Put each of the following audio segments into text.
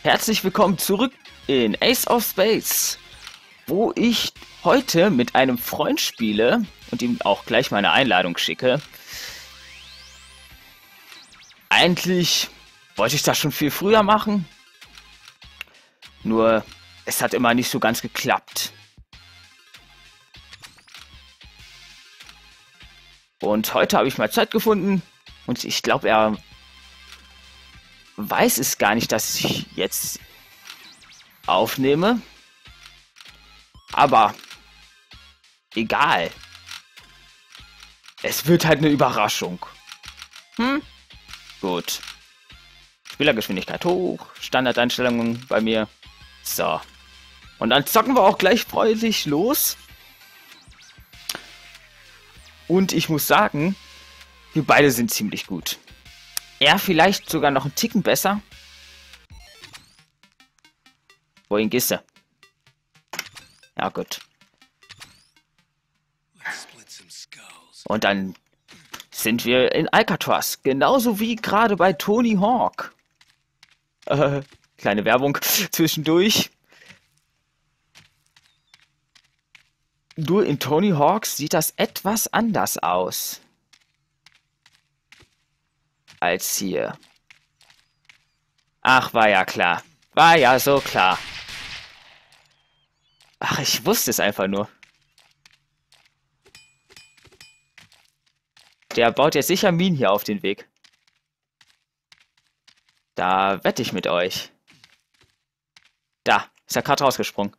Herzlich willkommen zurück in Ace of Space, wo ich heute mit einem Freund spiele und ihm auch gleich meine Einladung schicke. Eigentlich wollte ich das schon viel früher machen, nur es hat immer nicht so ganz geklappt. Und heute habe ich mal Zeit gefunden und ich glaube, er weiß es gar nicht, dass ich jetzt aufnehme. Aber egal. Es wird halt eine Überraschung. Gut. Spielergeschwindigkeit hoch. Standardeinstellungen bei mir. So. Und dann zocken wir auch gleich freudig los. Und ich muss sagen, wir beide sind ziemlich gut. Er vielleicht sogar noch einen Ticken besser. Wohin gehst du? Ja, gut. Und dann sind wir in Alcatraz. Genauso wie gerade bei Tony Hawk. Kleine Werbung zwischendurch. Nur in Tony Hawk sieht das etwas anders aus. Als hier. Ach, war ja klar. War ja so klar. Ach, ich wusste es einfach nur. Der baut jetzt sicher Minen hier auf den Weg. Da wette ich mit euch. Da, ist er gerade rausgesprungen.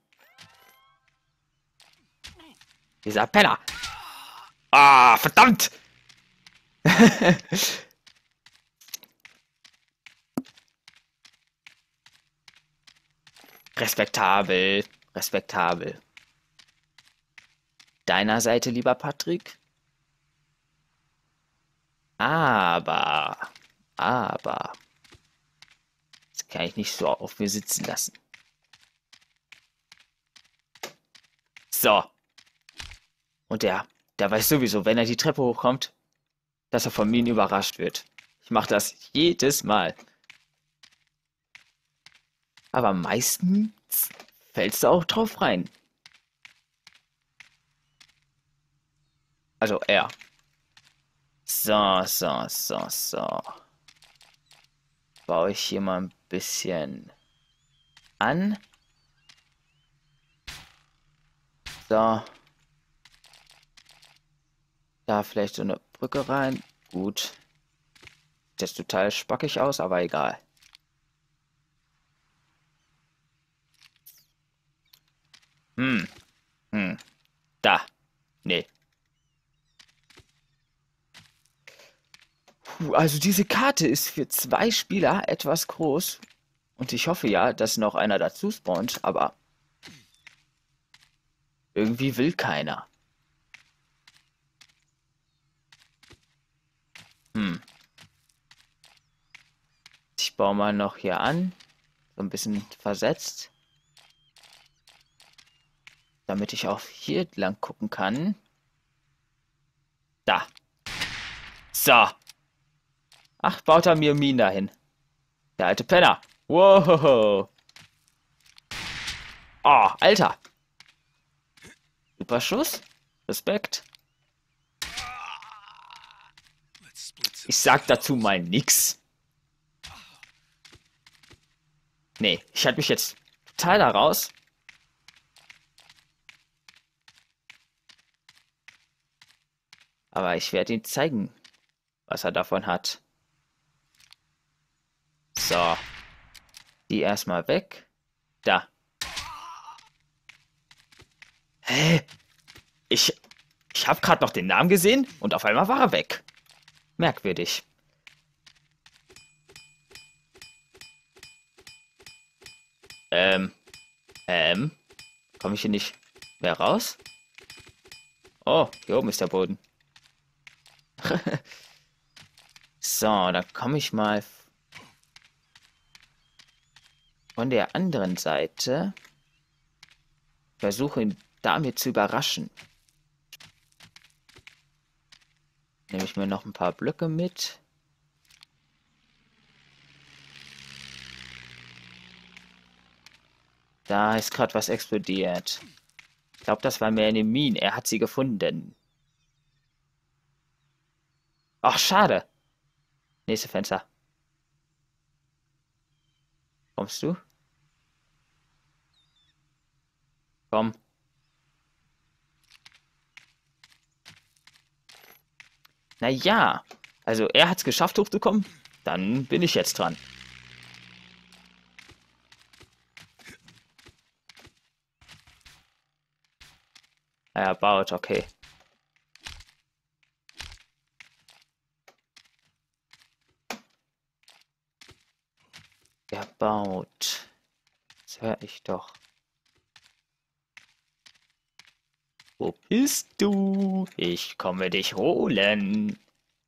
Dieser Penner. Ah, verdammt! Respektabel, respektabel. Deiner Seite, lieber Patrick? Aber, das kann ich nicht so auf mir sitzen lassen. So. Und der weiß sowieso, wenn er die Treppe hochkommt, dass er von Minen überrascht wird. Ich mache das jedes Mal. Aber meistens fällst du auch drauf rein. Also er. So. Baue ich hier mal ein bisschen an. So. Da vielleicht so eine Brücke rein. Gut. Sieht jetzt total spackig aus, aber egal. Da. Nee. Also diese Karte ist für 2 Spieler etwas groß. Und ich hoffe ja, dass noch einer dazu spawnt, aber irgendwie will keiner. Ich baue mal noch hier an. So ein bisschen versetzt. Damit ich auch hier lang gucken kann. Da. So. Ach, baut er mir Minen dahin. Der alte Penner. Wow. Oh, Alter. Super Schuss. Respekt. Ich sag dazu mal nix. Nee, ich halte mich jetzt total da raus. Aber ich werde ihm zeigen, was er davon hat. So. Die erstmal weg. Da. Hä? Ich habe gerade noch den Namen gesehen und auf einmal war er weg. Merkwürdig. Komme ich hier nicht mehr raus? Oh, hier oben ist der Boden. So, dann komme ich mal von der anderen Seite. Versuche ihn damit zu überraschen. Nehme ich mir noch ein paar Blöcke mit. Da ist gerade was explodiert. Ich glaube, das war mehr eine Mine. Er hat sie gefunden. Ach, schade. Nächste Fenster. Kommst du? Komm. Naja. Also er hat es geschafft hochzukommen. Dann bin ich jetzt dran. Er baut, okay. Er baut. Das höre ich doch. Wo bist du? Ich komme dich holen.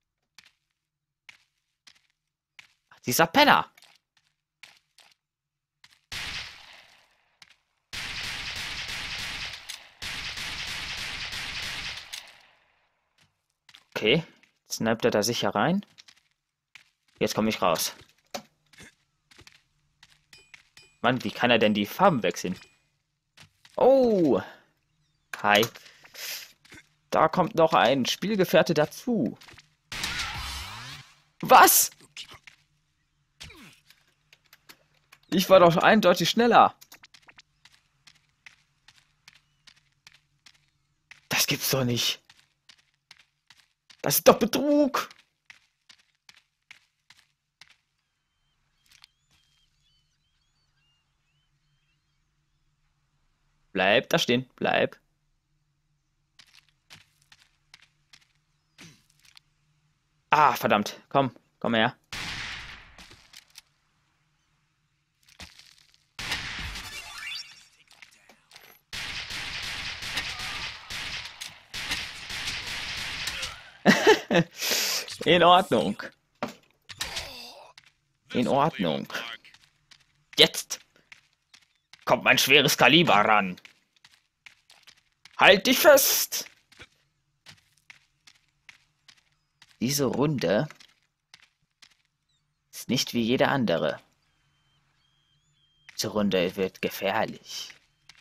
Ach, dieser Penner. Okay, jetzt sniped er da sicher rein. Jetzt komme ich raus. Mann, wie kann er denn die Farben wechseln? Oh! Hi. Da kommt noch ein Spielgefährte dazu. Was? Ich war doch eindeutig schneller. Das gibt's doch nicht. Das ist doch Betrug. Bleib da stehen, bleib. Ah, verdammt. Komm, komm her. In Ordnung. In Ordnung. Jetzt kommt mein schweres Kaliber ran. Halt dich fest! Diese Runde ist nicht wie jede andere. Diese Runde wird gefährlich.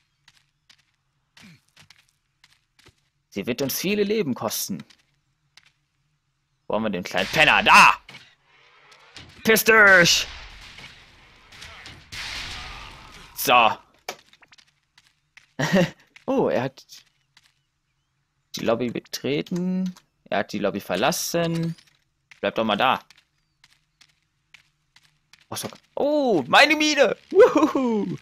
Sie wird uns viele Leben kosten. Wo haben wir den kleinen Penner? Da! Piss dich! So. Oh, er hat die Lobby betreten. Er hat die Lobby verlassen. Bleib doch mal da. Oh, meine Mine! Wuhu.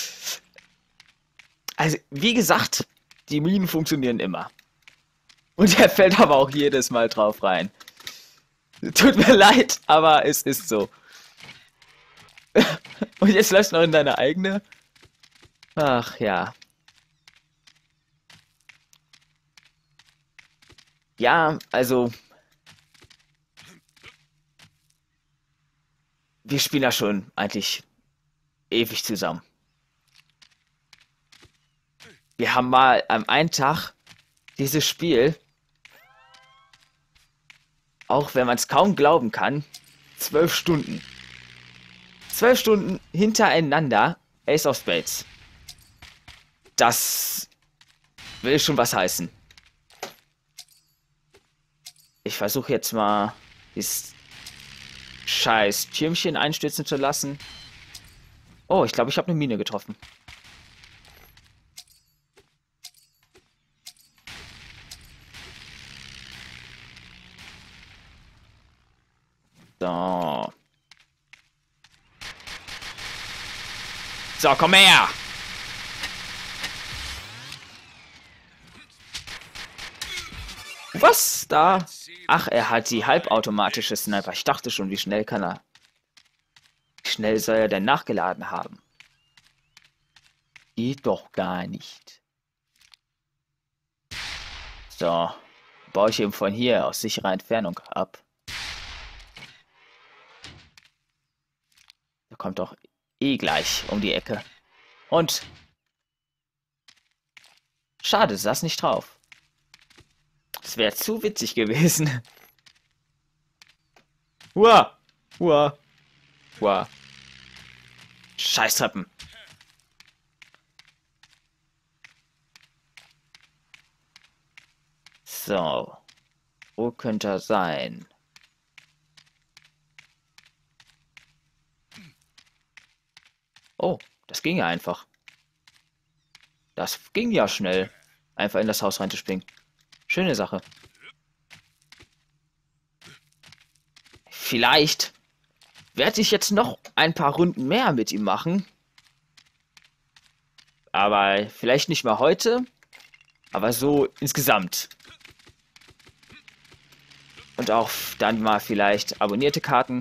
Also, wie gesagt, die Minen funktionieren immer. Und er fällt aber auch jedes Mal drauf rein. Tut mir leid, aber es ist so. Und jetzt läufst du noch in deine eigene. Ach ja. Ja, also. Wir spielen ja schon eigentlich ewig zusammen. Wir haben mal am einen Tag dieses Spiel, auch wenn man es kaum glauben kann, 12 Stunden. 12 Stunden hintereinander Ace of Spades. Das will schon was heißen. Ich versuche jetzt mal dieses scheiß Türmchen einstürzen zu lassen. Oh, ich glaube, ich habe eine Mine getroffen. So. So, komm her! Was? Da? Ach, er hat die halbautomatische Sniper. Ich dachte schon, wie schnell kann er? Wie schnell soll er denn nachgeladen haben? Geht doch gar nicht. So. Baue ich eben von hier aus sicherer Entfernung ab. Der kommt doch eh gleich um die Ecke. Und. Schade, saß nicht drauf. Das wäre zu witzig gewesen. Uah! Uah! Uah! Scheißtreppen! So, wo könnte er sein? Oh, das ging ja einfach. Das ging ja schnell. Einfach in das Haus reinzuspringen. Schöne Sache. Vielleicht werde ich jetzt noch ein paar Runden mehr mit ihm machen. Aber vielleicht nicht mal heute. Aber so insgesamt. Und auch dann mal vielleicht abonnierte Karten.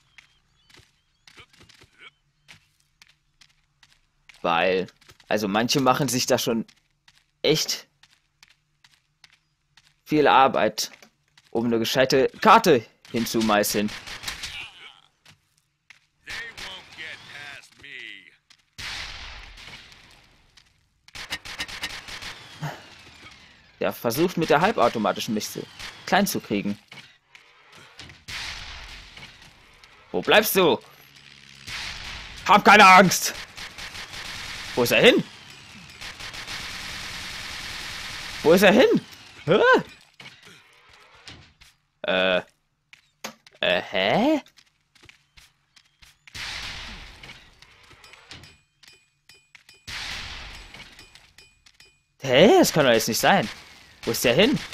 Weil, also manche machen sich da schon echt viel Arbeit, um eine gescheite Karte hinzumeißeln. Der versucht mit der halbautomatischen mich so klein zu kriegen. Wo bleibst du? Hab keine Angst! Wo ist er hin? Wo ist er hin? Hä? Hä? Hä? Das kann doch jetzt nicht sein. Wo ist der hin?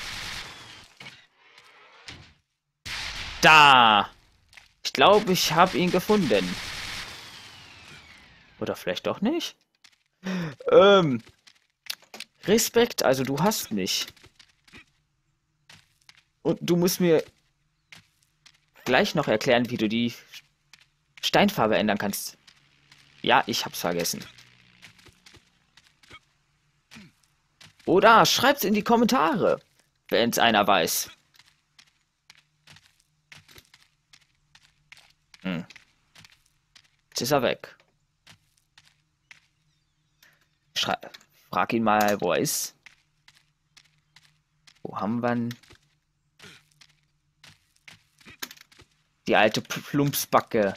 Da! Ich glaube, ich habe ihn gefunden. Oder vielleicht doch nicht? Respekt, also du hast mich. Und du musst mir gleich noch erklären, wie du die Steinfarbe ändern kannst. Ja, ich hab's vergessen. Oder schreibt's in die Kommentare, wenn's einer weiß. Jetzt ist er weg. Frag ihn mal, wo er ist. Wo haben wir ihn? Die alte Plumpsbacke.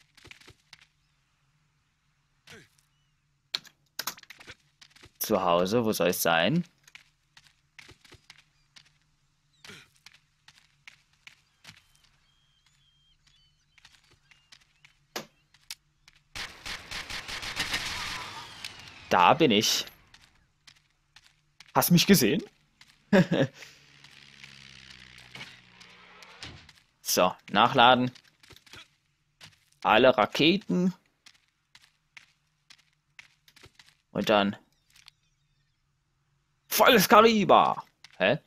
Zu Hause, wo soll es sein? Da bin ich. Hast mich gesehen? So, nachladen. Alle Raketen. Und dann volles Kaliber. Hä?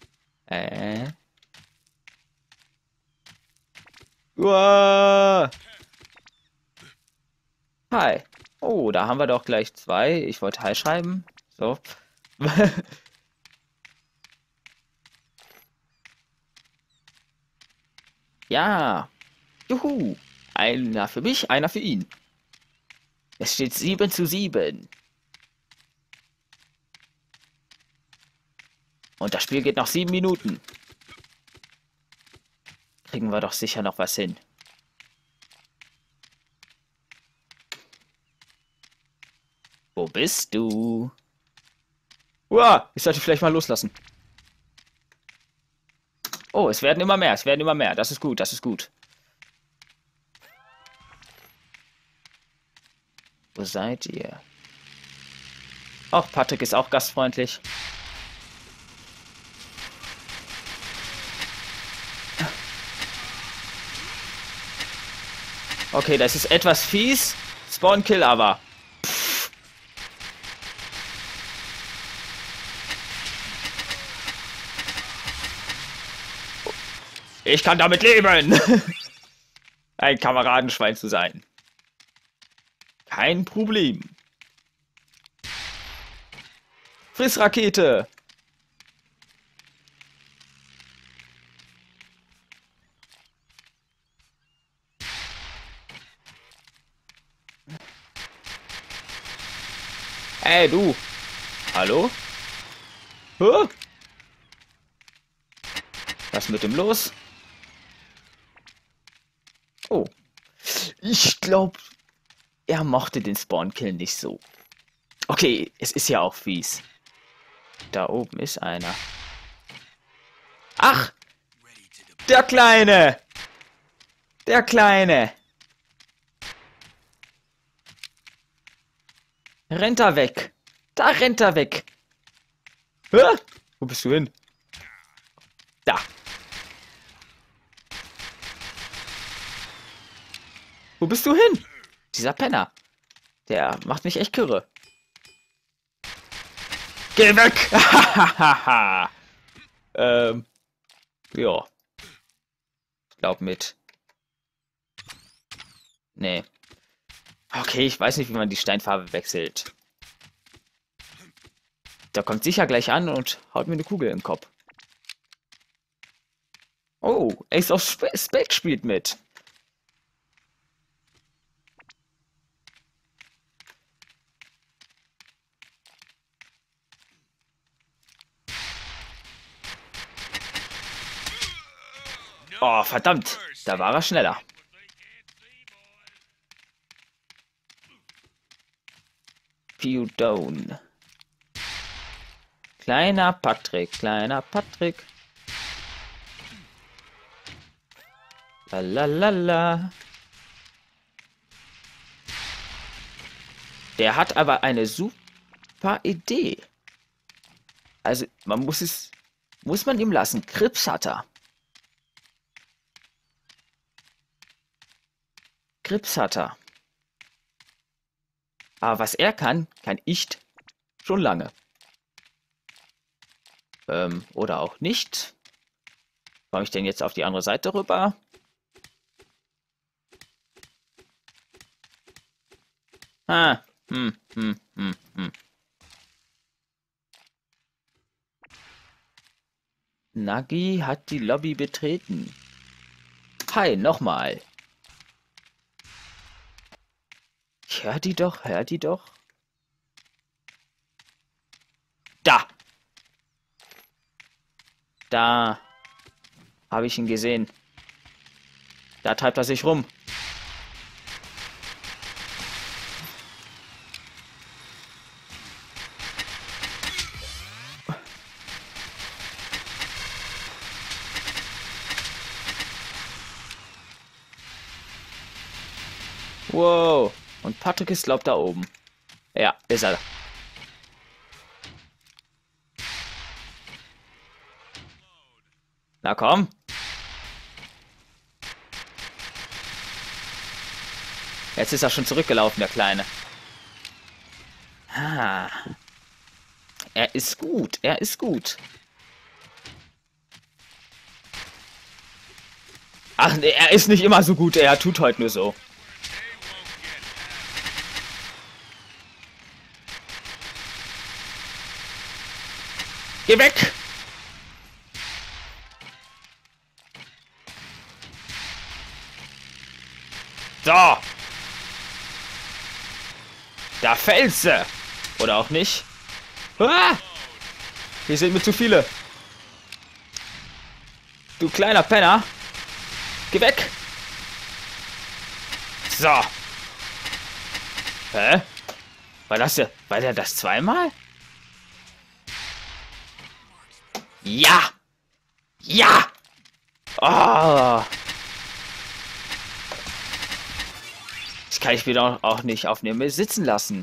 Uah. Hi. Oh, da haben wir doch gleich zwei. Ich wollte Hi schreiben. So. Ja. Juhu. Einer für mich, einer für ihn. Es steht 7:7. Und das Spiel geht noch 7 Minuten. Kriegen wir doch sicher noch was hin. Wo bist du? Uah, ich sollte vielleicht mal loslassen. Oh, es werden immer mehr, es werden immer mehr. Das ist gut, das ist gut. Wo seid ihr? Auch Patrick ist auch gastfreundlich. Okay, das ist etwas fies. Spawn Kill aber. Pff. Ich kann damit leben. Ein Kameradenschwein zu sein. Kein Problem. Frissrakete. Hey, du. Hallo? Huh? Was mit dem los? Oh. Ich glaube, er mochte den Spawn-Kill nicht so. Okay, es ist ja auch fies. Da oben ist einer. Ach, der Kleine. Der Kleine. Rennt er weg. Da rennt er weg. Hä? Wo bist du hin? Da. Wo bist du hin? Dieser Penner. Der macht mich echt kirre. Geh weg! Ja. Ich glaub mit. Nee. Okay, ich weiß nicht, wie man die Steinfarbe wechselt. Der kommt sicher gleich an und haut mir eine Kugel im Kopf. Oh, Ace of Spades spielt mit. Oh, verdammt. Da war er schneller. Pew down. Kleiner Patrick, kleiner Patrick. Lalalala. Der hat aber eine super Idee. Also, muss man ihm lassen. Krebs hat er. Krebs hat er. Aber was er kann ich schon lange. Oder auch nicht. Komme ich denn jetzt auf die andere Seite rüber? Ah, Nagi hat die Lobby betreten. Hi, nochmal. Ich hör die doch, hör die doch. Da! Da habe ich ihn gesehen. Da treibt er sich rum. Wow. Und Patrick ist, glaubt, da oben. Ja, ist er. Na komm. Jetzt ist er schon zurückgelaufen, der Kleine. Ah. Er ist gut, er ist gut. Ach, nee, er ist nicht immer so gut, er tut heute nur so. Geh weg! So! Da fällst du! Oder auch nicht? Ah! Hier sind mir zu viele. Du kleiner Penner! Geh weg! So! Hä? War der das zweimal? Ja! Ja! Oh! Das kann ich mir doch auch nicht auf mir sitzen lassen.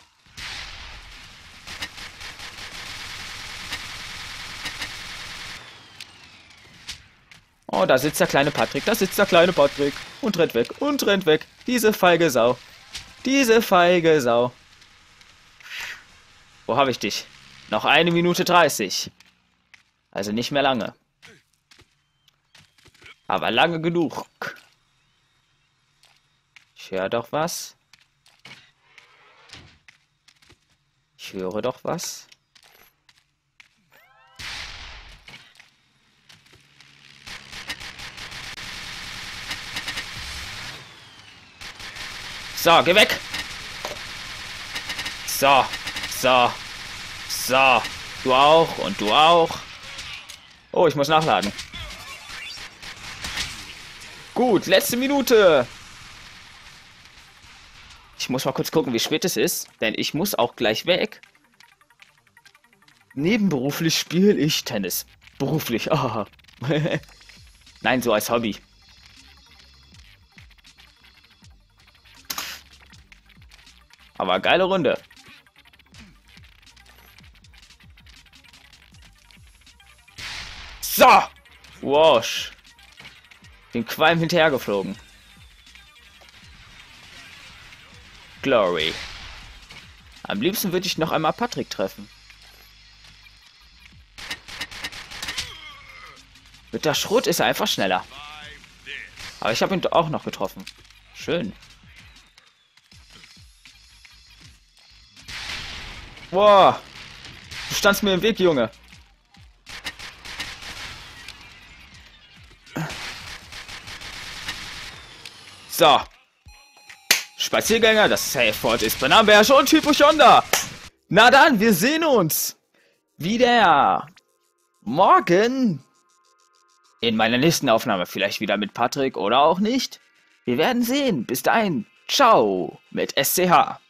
Oh, da sitzt der kleine Patrick, da sitzt der kleine Patrick. Und rennt weg, und rennt weg. Diese feige Sau. Diese feige Sau. Wo habe ich dich? Noch 1 Minute 30. Also nicht mehr lange. Aber lange genug. Ich höre doch was. Ich höre doch was. So, geh weg. So, so, so. Du auch und du auch. Oh, ich muss nachladen. Gut, letzte Minute. Ich muss mal kurz gucken, wie spät es ist, denn ich muss auch gleich weg. Nebenberuflich spiele ich Tennis. Beruflich. Oh. Nein, so als Hobby. Aber geile Runde. So! Wash. Den Qualm hinterhergeflogen. Glory. Am liebsten würde ich noch einmal Patrick treffen. Mit der Schrot ist er einfach schneller. Aber ich habe ihn auch noch getroffen. Schön. Boah. Du standst mir im Weg, Junge. So. Spaziergänger, das Safe-Wort ist Bananenbärsch und Hypochonder. Na dann, wir sehen uns wieder morgen in meiner nächsten Aufnahme. Vielleicht wieder mit Patrick oder auch nicht. Wir werden sehen. Bis dahin. Ciao mit SCH.